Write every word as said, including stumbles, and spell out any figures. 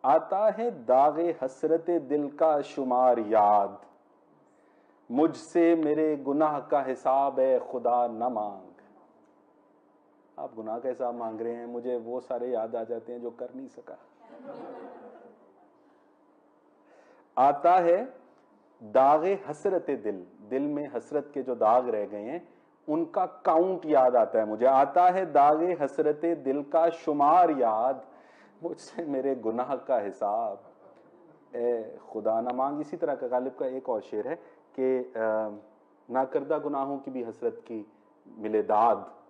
आता है दागे हसरते दिल का शुमार याद, मुझसे मेरे गुनाह का हिसाब है खुदा न मांग। आप गुनाह का हिसाब मांग रहे हैं, मुझे वो सारे याद आ जाते हैं जो कर नहीं सका। आता है दागे हसरते दिल, दिल में हसरत के जो दाग रह गए हैं उनका काउंट याद आता है मुझे। आता है दागे हसरते दिल का शुमार याद, मुझसे मेरे गुनाह का हिसाब ए खुदा न मांग। इसी तरह का गालिब का एक और शेर है कि नाकर्दा गुनाहों की भी हसरत की मिले दाद,